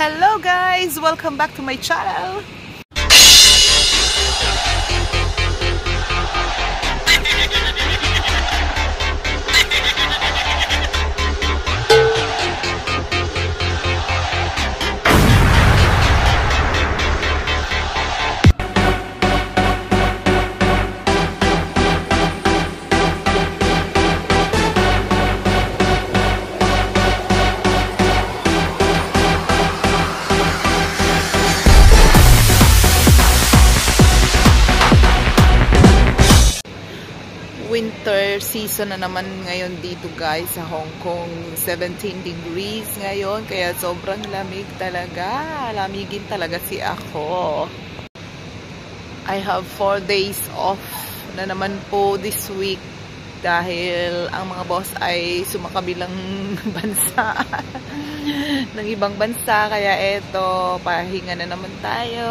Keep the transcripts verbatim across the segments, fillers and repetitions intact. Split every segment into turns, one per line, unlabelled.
Hello guys! Welcome back to my channel! Winter season na naman ngayon dito guys sa Hong Kong. seventeen degrees ngayon kaya sobrang lamig talaga. Lamigin talaga si ako. I have four days off na naman po this week dahil ang mga boss ay sumakabilang bansa ng ibang bansa, kaya eto pahinga na naman tayo,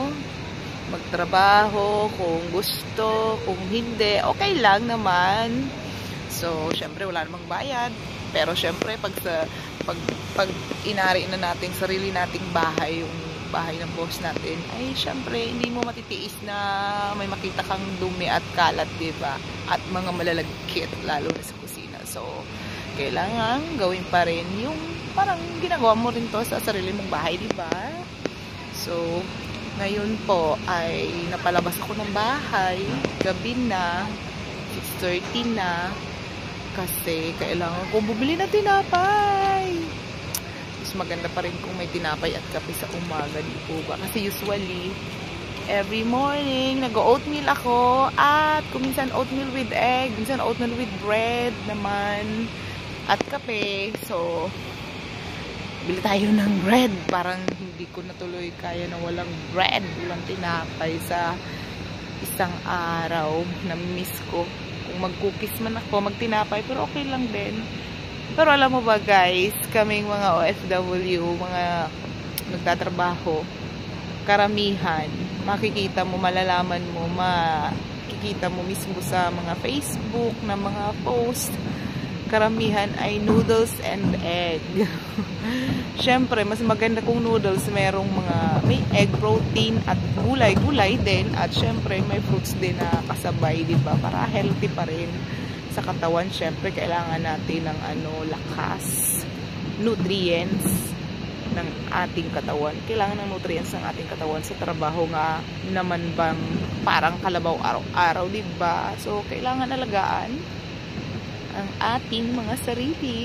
magtrabaho kung gusto, kung hindi, okay lang naman. So, syempre wala namang bayad. Pero syempre pag sa pag, pag inari na natin sarili nating bahay, yung bahay ng boss natin, ay syempre hindi mo matitiis na may makita kang dumi at kalat, diba? At mga malalagkit lalo na sa kusina. So, kailangan gawin pa rin yung parang ginagawa mo rin to sa sarili mong bahay, diba? So, ngayon po ay napalabas ako ng bahay, gabi na, six thirty na, kasi kailangan ko bumili ng tinapay. Mas maganda pa rin kung may tinapay at kape sa umaga, di po ba? Kasi usually, every morning, nag-oatmeal ako, at kung minsan oatmeal with egg, minsan oatmeal with bread naman, at kape. So, bili tayo ng bread. Parang hindi ko natuloy kaya na walang bread, walang tinapay sa isang araw. Na-miss ko. Kung mag-cookies man ako, magtinapay, pero okay lang din. Pero alam mo ba guys, kaming mga O F W, mga nagtatrabaho, karamihan, makikita mo, malalaman mo, makikita mo mismo sa mga Facebook na mga post, karamihan ay noodles and egg. Syempre, mas maganda kung noodles, merong mga, may egg protein at gulay, gulay din, at syempre may fruits din na kasabay, diba? Para healthy pa rin sa katawan. Syempre, kailangan natin ng ano, lakas, nutrients ng ating katawan. Kailangan ng nutrients ng ating katawan sa trabaho nga naman bang parang kalabaw araw-araw, diba? So, kailangan alagaan ang ating mga sarili.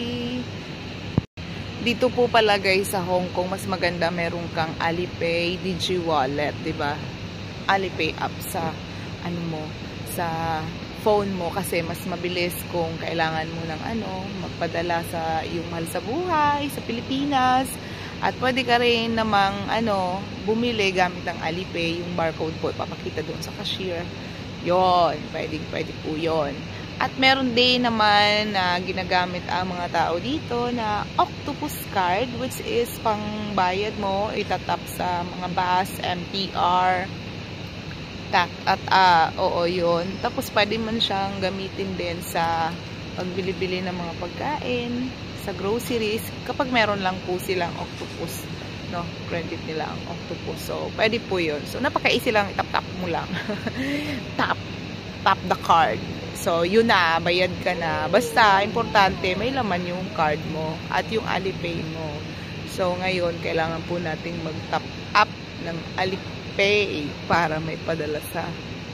Dito po pala guys sa Hong Kong, mas maganda merong kang Alipay Digi Wallet, diba? Alipay app sa ano mo, sa phone mo, kasi mas mabilis kung kailangan mo ng ano, magpadala sa iyong mahal sa buhay sa Pilipinas. At pwede ka rin namang ano, bumili gamit ang Alipay, yung barcode po ipapakita doon sa cashier. Yon, pwede, pwede po yon. At meron din naman na ginagamit ang mga tao dito na Octopus Card, which is pang bayad mo, itatap sa mga bus, M T R, tak, at ah, oo yun. Tapos pwede man siyang gamitin din sa pagbili-bili ng mga pagkain, sa groceries, kapag meron lang po silang Octopus, no, credit nila ang Octopus. So, pwede po yun. So, napaka-easy lang, itap-tap mo lang. tap, tap the card. So, yun na, bayad ka na. Basta, importante, may laman yung card mo at yung Alipay mo. So, ngayon, kailangan po nating mag-top up ng Alipay para may padala sa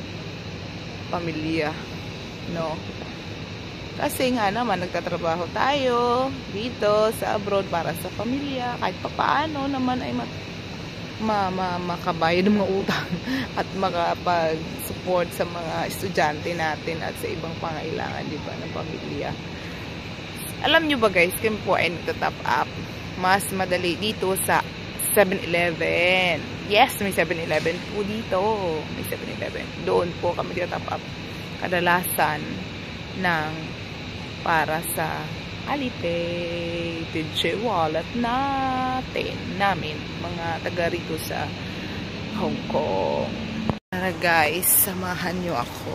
pamilya. No? Kasi nga naman, nagtatrabaho tayo dito sa abroad para sa pamilya. Kahit papaano naman ay mat ma, ma, makabayad ng mga utang at makapag-support sa mga estudyante natin at sa ibang pangailangan, di ba, ng pamilya. Alam nyo ba guys, kami po ay nagtatop up. Mas madali dito sa seven eleven. Yes, may seven eleven po dito. May seven eleven. Doon po kami nagtatop up kadalasan ng para sa Alipay Digi Wallet natin, namin, mga taga rito sa Hong Kong. Tara guys, samahan nyo ako.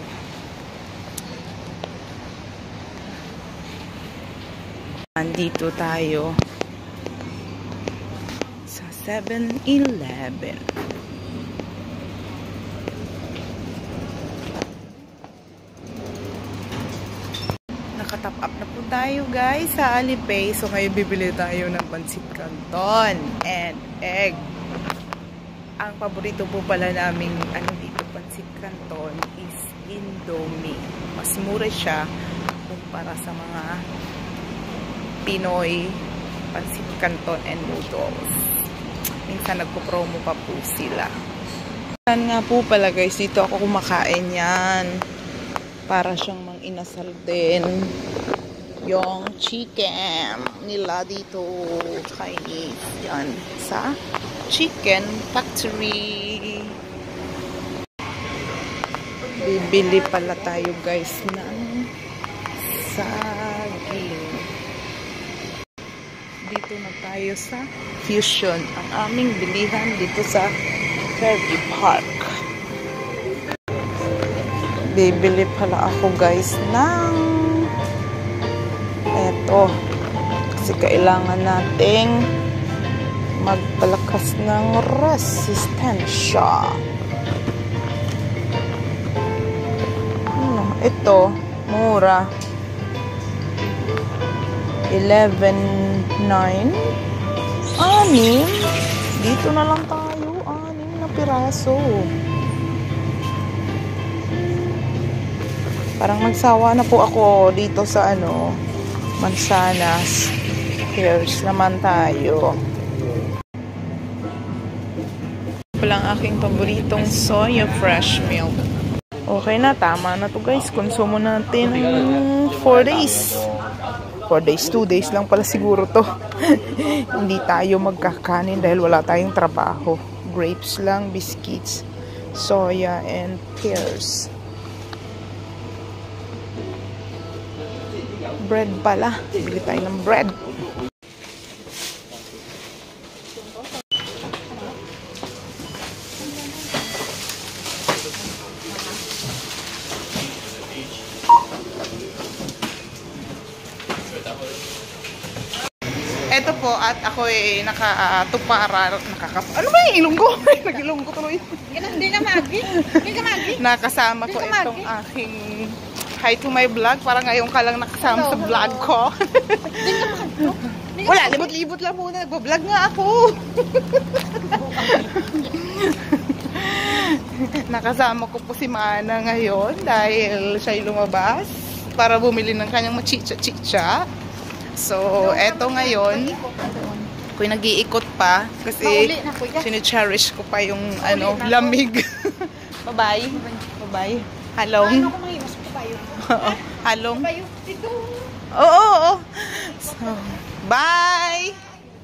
Nandito tayo sa seven eleven. Nakatap up na po tayo guys sa Alipay. So ngayon bibili tayo ng pancit canton and egg. Ang paborito po pala naming ano dito pancit canton is Indomie. Mas mura siya kumpara sa mga Pinoy pancit canton and noodles. Minsan nagpo-promo pa po sila. Yan nga po pala guys, dito ako kumakain yan. Para siyang mang inasal din yung chicken nila dito Chinese. Yan sa Chicken Factory. Bibili pala tayo guys ng saging. Dito na tayo sa Fusion, ang aming bilihan dito sa Fairview Park. Bibili pala ako guys ng eto kasi kailangan nating magpalakas ng resistensya. Hmm, ito mura eleven nine. Anim. Dito na lang tayo. Anim na piraso. Parang magsawa na po ako dito sa ano, mansanas. Here's naman tayo. Ito lang aking paboritong soya fresh milk. Okay na, tama na to guys. Konsumo natin four days. four days, two days lang pala siguro to. Hindi tayo magkakanin dahil wala tayong trabaho. Grapes lang, biscuits, soya, and pears. Bread pala. Bili tayo ng bread. Ito po, at ako ay nakatupara, nakakap... Ano ba yung ilong ko? Nag-ilong ko tuloy.
Hindi ka magi. Hindi ka magi.
Nakasama ko itong aking hi to my vlog. Parang ngayon ka lang nakasama sa vlog ko. Wala, libot-libot lang muna. Nagbablog nga ako. Nakasama ko po si Mana ngayon dahil siya'y lumabas para bumili ng kanyang machicha-chicha. So, eto ngayon, ako'y nag-iikot pa kasi sini-cherish ko pa yung ano, lamig. Bye-bye. Bye-bye. Halong. Halong. Oo, oo, oo. So, bye!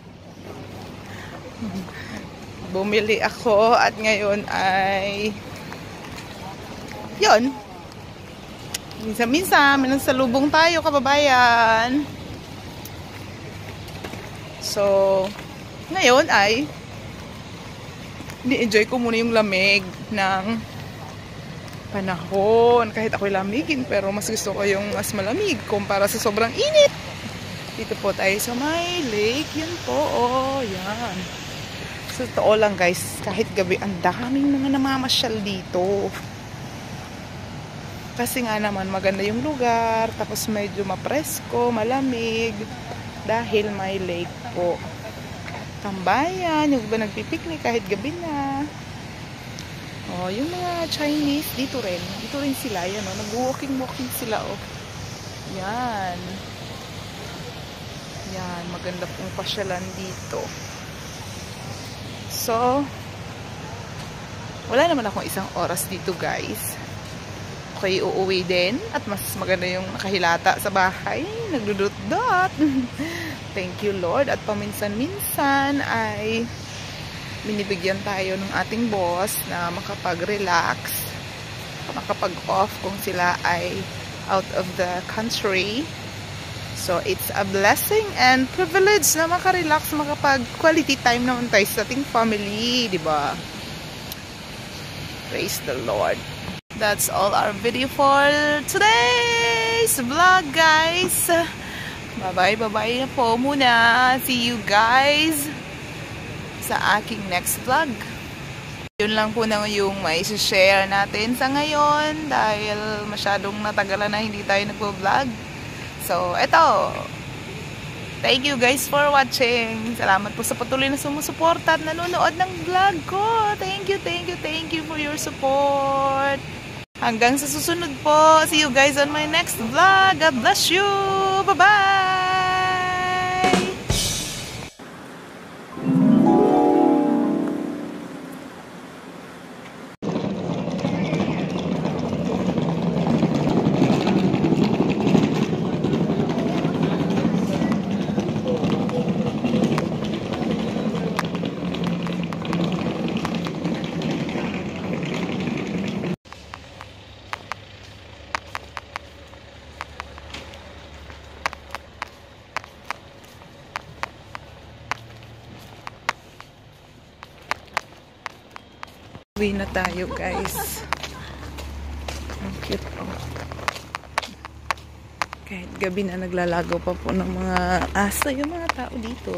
Bumili ako at ngayon ay yun. Minsan-minsan, minansalubong tayo, kababayan. So, ngayon ay ni-enjoy ko muna yung lamig ng panahon. Kahit ako'y lamigin, pero mas gusto ko yung mas malamig kumpara sa sobrang init. Dito po tayo sa may lake. Yan po, oh, yan. So, totoo lang guys, kahit gabi, ang daming mga namamasyal dito. Kasi nga naman, maganda yung lugar, tapos medyo mapresko, malamig. Dahil may lake po. Tambayan, yung iba nagpipiknik kahit gabi na. Oh, yung mga Chinese dito rin. Dito rin sila, yan oh. Nag-walking-walking sila oh. Yan. Yan, maganda pong pasyalan dito. So, wala naman akong isang oras dito guys. Okay, uuwi din at mas maganda yung nakahilata sa bahay. Nagdudot-dot. Thank you Lord. At paminsan-minsan ay binibigyan tayo ng ating boss na makapag-relax, makapag-off kung sila ay out of the country. So, it's a blessing and privilege na makarelax, makapag-quality time naman tayo sa ating family, di ba? Praise the Lord. That's all our video for today's vlog, guys. Bye-bye, bye-bye na po muna. See you guys sa sa aking next vlog. Yun lang po na yung may share natin sa ngayon dahil masyadong natagalan na hindi tayo nagpo-vlog. So, eto. Thank you guys for watching. Salamat po sa patuloy na sumusuporta at nanonood ng vlog ko. Thank you, thank you, thank you for your support. Hanggang sa susunod po. See you guys on my next vlog. God bless you. Bye-bye. Uwi na tayo guys. Ang cute po. Kahit gabi na naglalagaw pa po ng mga aso yung mga tao dito.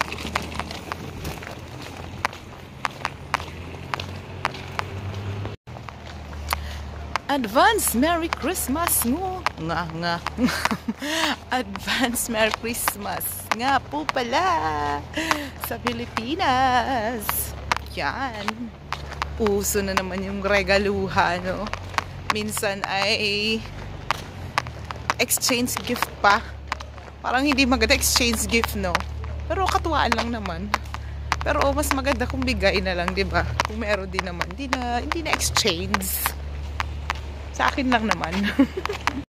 Advance Merry Christmas ngo. Nga nga. Advance Merry Christmas nga po pala sa Pilipinas. Yan. Uso na naman yung regaluhan, no? Minsan ay exchange gift pa. Parang hindi maganda exchange gift, no? Pero katuwaan lang naman. Pero mas maganda kung bigay na lang, 'di ba? Kung meron din naman, hindi na hindi na exchange. Sa akin lang naman.